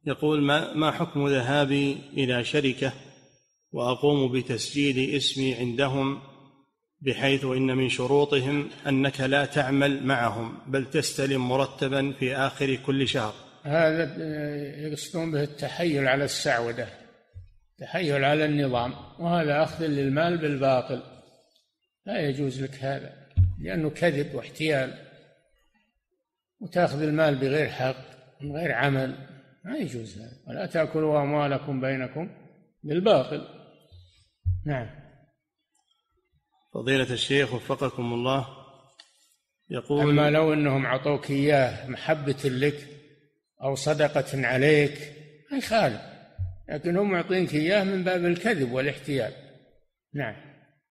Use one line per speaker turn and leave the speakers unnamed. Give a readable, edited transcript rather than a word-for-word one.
يقول: ما حكم ذهابي إلى شركة وأقوم بتسجيل اسمي عندهم، بحيث إن من شروطهم أنك لا تعمل معهم بل تستلم مرتبا في آخر كل شهر؟
هذا يقصدون به التحيل على السعودة، تحيل على النظام، وهذا أخذ للمال بالباطل، لا يجوز لك هذا، لأنه كذب واحتيال، وتأخذ المال بغير حق من غير عمل، ما يجوز هذا. ولا تأكلوا أموالكم بينكم بالباطل. نعم.
فضيلة الشيخ وفقكم الله، يقول:
أما لو أنهم عطوك إياه محبة لك أو صدقة عليك ما يخالف، لكن هم يعطينك إياه من باب الكذب والاحتيال. نعم.